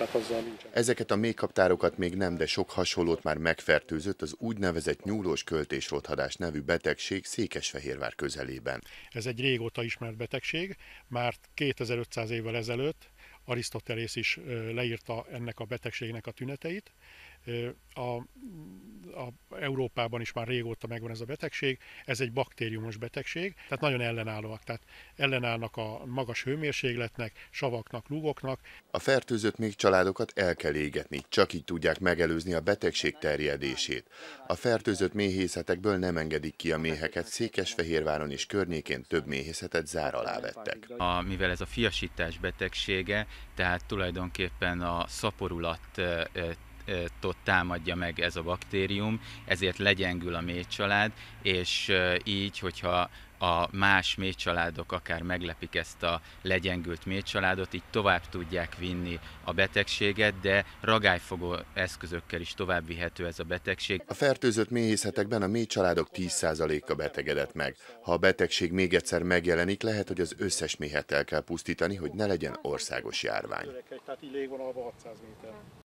tehát azzal nincsen. Ezeket a méhkaptárokat még nem, de sok hasonlót már megfertőzött az úgynevezett nyúlós költésrothadás nevű betegség Székesfehérvár közelében. Ez egy régóta ismert betegség, már 2500 évvel ezelőtt Arisztotelész is leírta ennek a betegségnek a tüneteit. Európában is már régóta megvan ez a betegség, ez egy baktériumos betegség, tehát nagyon ellenállóak, tehát ellenállnak a magas hőmérsékletnek, savaknak, lúgoknak. A fertőzött méhcsaládokat el kell égetni, csak így tudják megelőzni a betegség terjedését. A fertőzött méhészetekből nem engedik ki a méheket, Székesfehérváron és környékén több méhészetet zár alá vettek. Mivel ez a fiasítás betegsége, tehát tulajdonképpen a szaporulatot támadja meg ez a baktérium, ezért legyengül a méhcsalád, és így, hogyha a más méhcsaládok akár meglepik ezt a legyengült méhcsaládot, így tovább tudják vinni a betegséget, de ragályfogó eszközökkel is tovább vihető ez a betegség. A fertőzött méhészetekben a méhcsaládok 10%-a betegedett meg. Ha a betegség még egyszer megjelenik, lehet, hogy az összes méhet el kell pusztítani, hogy ne legyen országos járvány.